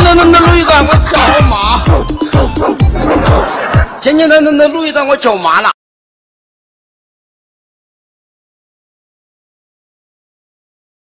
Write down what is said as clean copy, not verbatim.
那录一段我脚麻，天天那录一段我脚麻了。